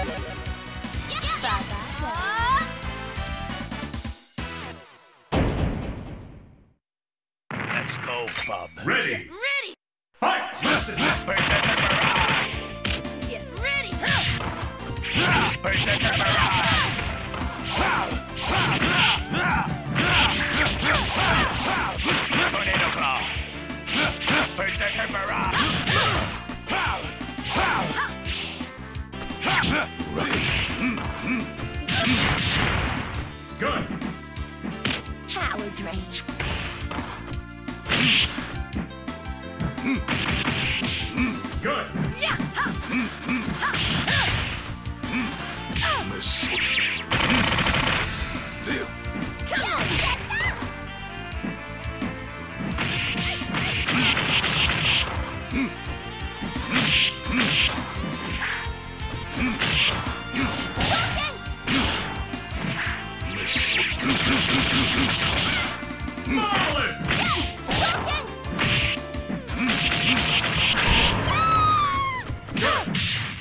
Let's go, Bub. Ready! Ready! Fight! Get ready! Berserker Barrage! Tornado Claw! Berserker Barrage! Good! Power Drain. Good! Marvelous! Good!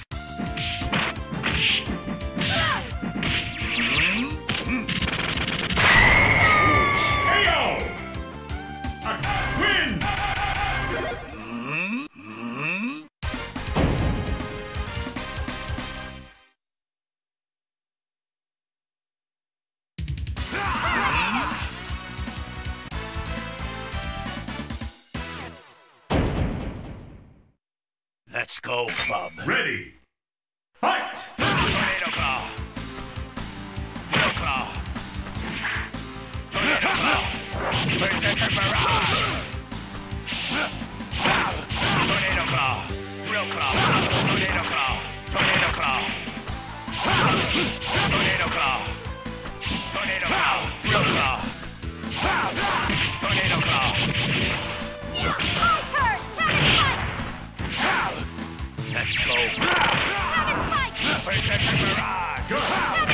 KO! Win! Let's go, Bub. Ready! Fight! Tornado Claw! Tornado Claw! Tornado Claw! Berserker Barrage! Tornado Claw! Real Claw! Tornado Claw! Tornado Claw! Tornado Claw! Tornado Claw! Real Claw! Tornado Claw! Let's go! Berserker Barrage! Good!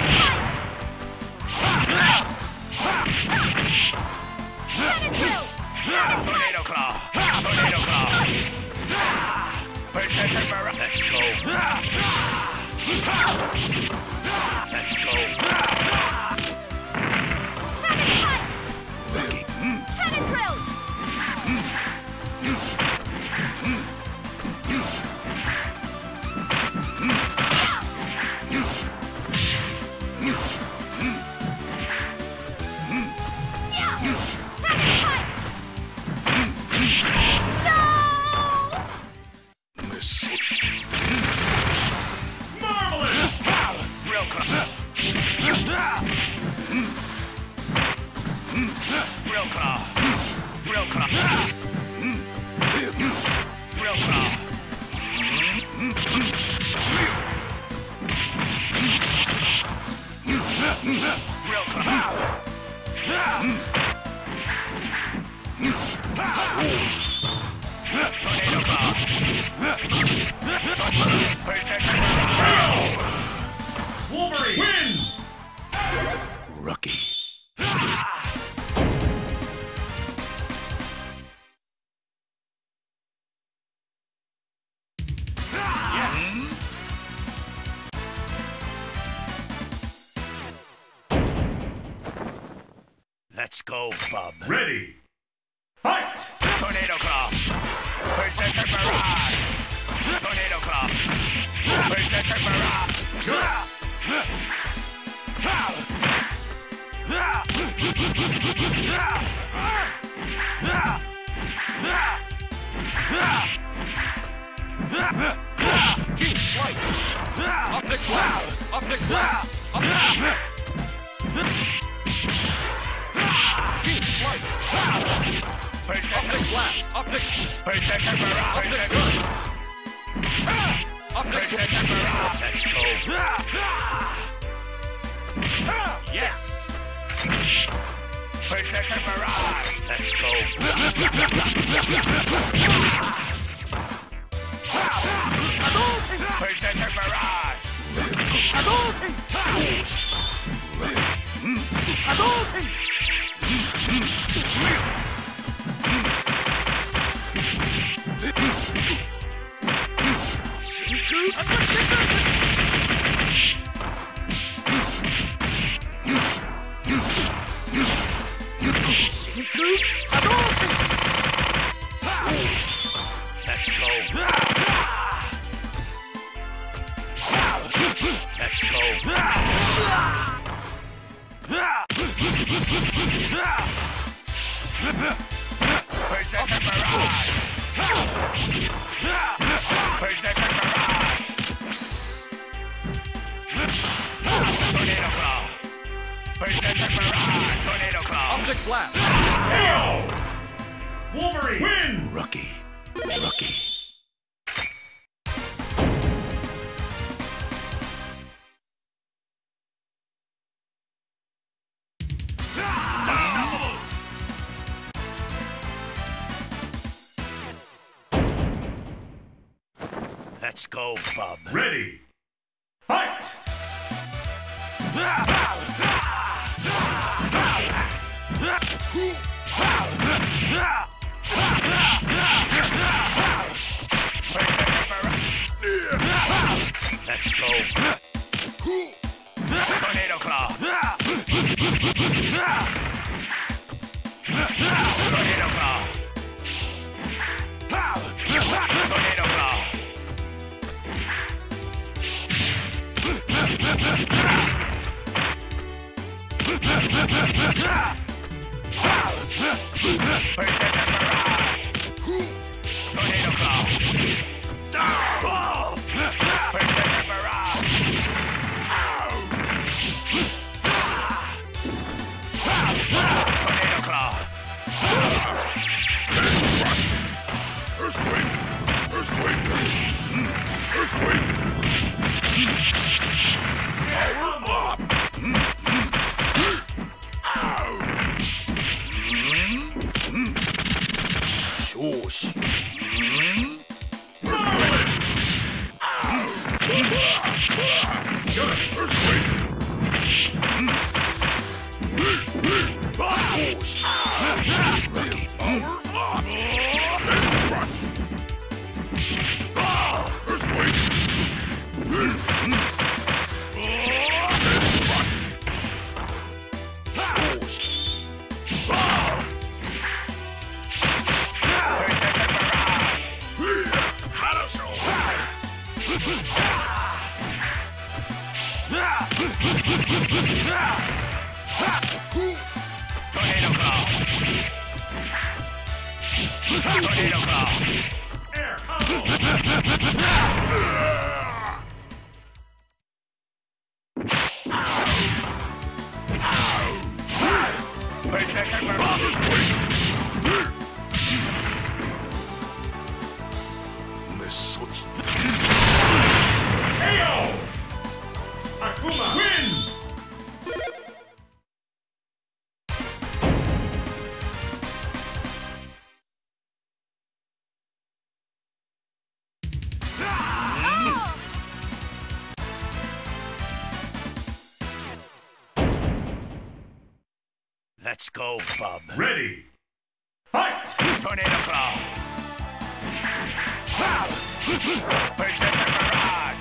Tornado Claw! Tornado Claw! Berserker Barrage! Let's go! Let's go! Marvelous! Real Claw! Real Claw! Real Claw! Real Claw! Real Claw! Tornado Claw! Berserker Barrage! Wolverine! Win! Rookie. Let's go, Bub. Ready! Fight! Tornado Claw! Berserker Barrage! Tornado Claw! Berserker Barrage! Keep slice! Optic blast! Optic blast! Keep slice! Optic blast! Optic! Berserker Barrage! Optic! Berserker Barrage! Let's go! Yes! Berserker Barrage! Let's go! Berserker Barrage! Hadouken! Hadouken! Let's go. Berserker Barrage! Berserker Barrage! Tornado Claw! Berserker Barrage! Tornado Claw! Optic Blast! KO! Wolverine win! Rookie. Let's go, Bub. Ready. Fight! Let's go. Tornado Claw. Tornado Claw. Tornado Claw. Berserker Barrage! Tornado Claw! Berserker Barrage! Tornado Claw! Earthquake! Power up! Shush! Earthquake! Rocky power up! Earthquake! Tornado Claw! Tornado Claw! Air combo! Berserker Barrage! KO! Akuma win! Let's go, Bub. Ready. Fight! Tornado Claw! Berserker Barrage!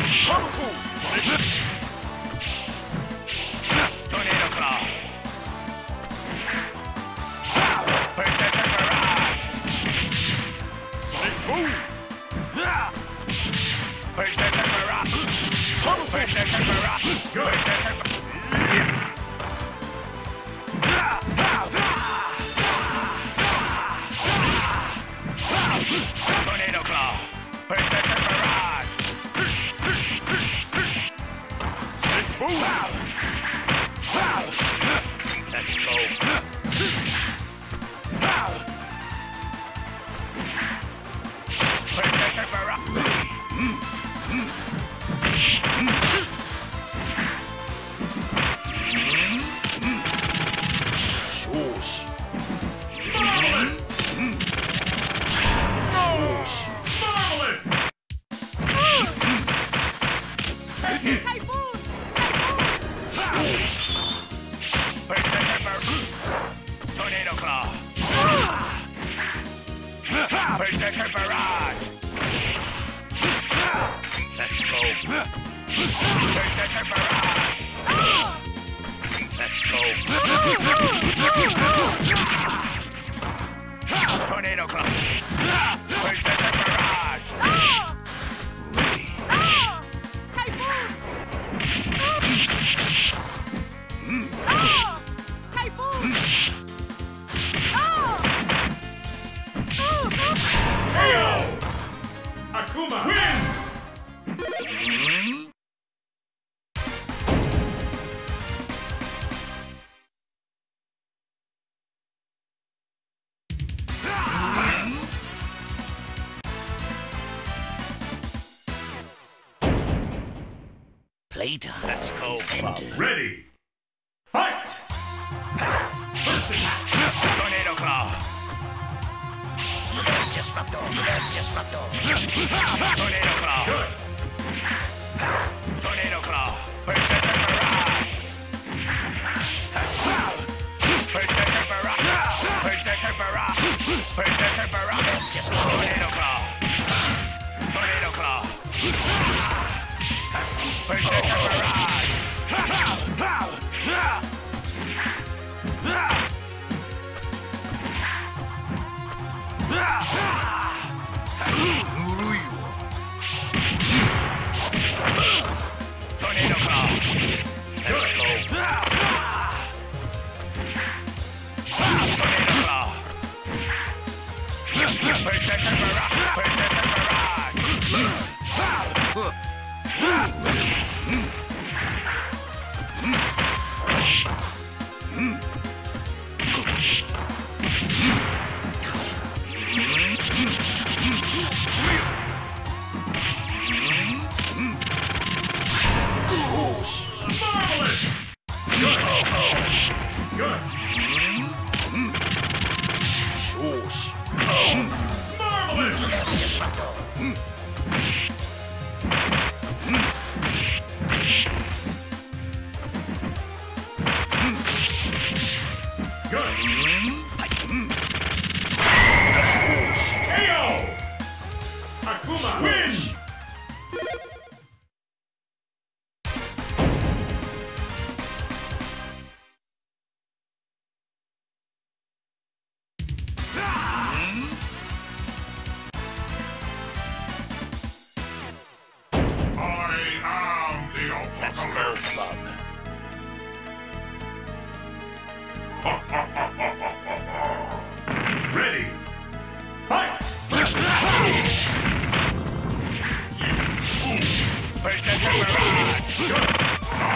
Tornado Claw! Berserker Barrage! Berserker Barrage! Berserker Barrage! Good. Tornado Claw! Berserker Barrage! Let's go! Berserker Barrage! Tornado Claw! Berserker Barrage! Let's go! Berserker Barrage! Let's go! Tornado Claw! Berserker Barrage! Akuma wins! Playtime. Let's go, Bob. Ready! Fight! Tornado Claw. Disruptor. Disruptor. Tornado Claw. Good! Tornado Claw. Berserker Barrage. Berserker Barrage. Berserker Barrage. Berserker Barrage. Tornado Claw. Tornado Claw. Berserker Barrage. Tornado Claw. Let's go. Tornado Claw. Berserker Barrage. Berserker Barrage. Marvelous! Good! Good! Marvelous! Good! KO! Akuma wins! Let's go, Bob. Ready! Fight! Berserker Barrage.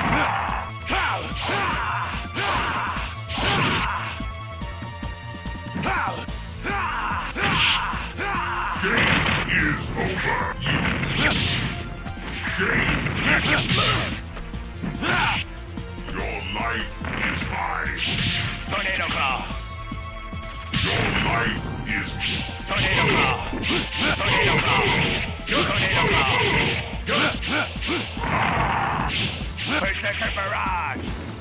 Your life is mine. Tornado Claw. Your life is Tornado Claw. Tornado Claw. Tornado Claw. Berserker Barrage.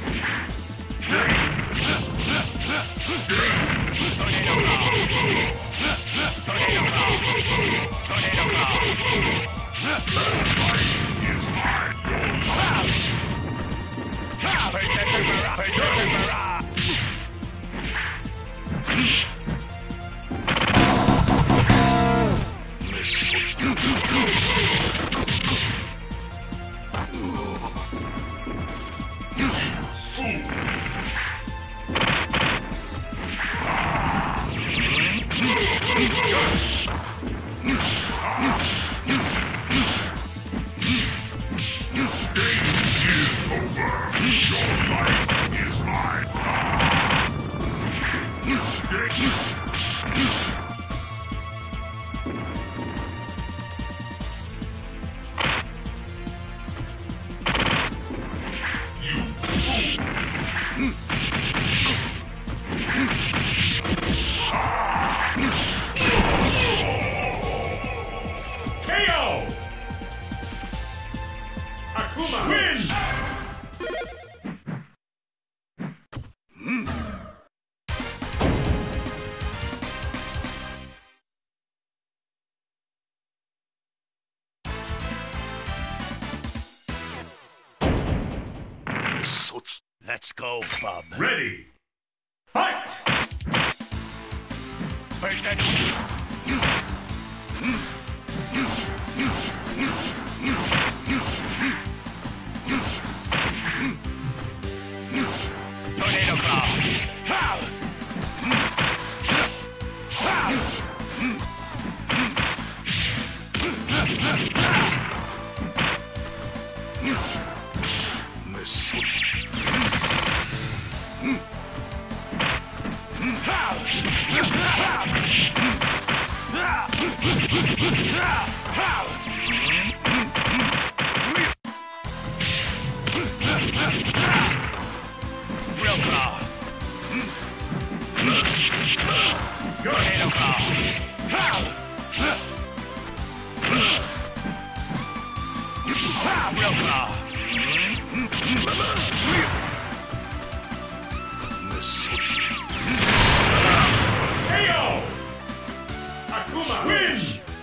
Tornado Claw. Tornado Claw. Tornado Claw. Berserker Barrage. Berserker Barrage. KO! Akuma wins! Let's go, Bob. Ready! Fight! Tornado Claw. Akuma win!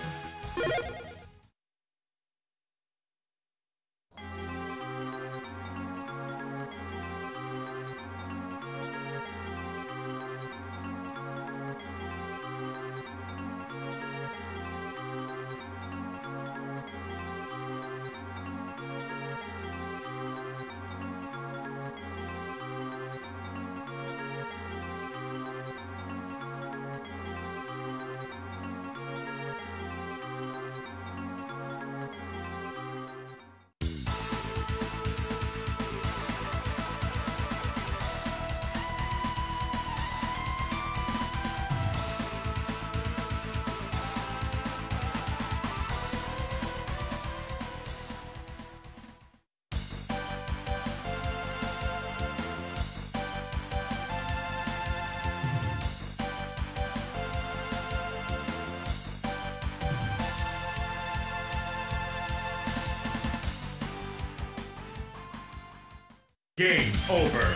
Game over.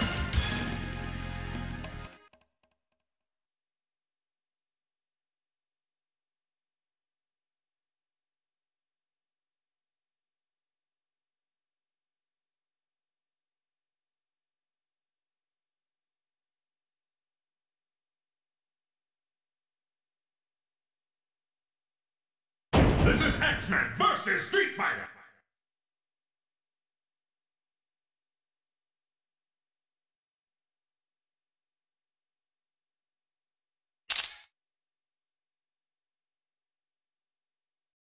This is X-Men versus Street Fighter.